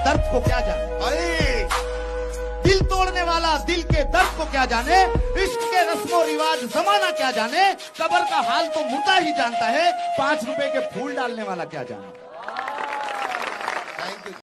दर्द को क्या जाने, दिल तोड़ने वाला दिल के दर्द को क्या जाने, इश्क के रस्मो रिवाज जमाना क्या जाने, कब्र का हाल तो मुर्दा ही जानता है, 5 रुपए के फूल डालने वाला क्या जाने।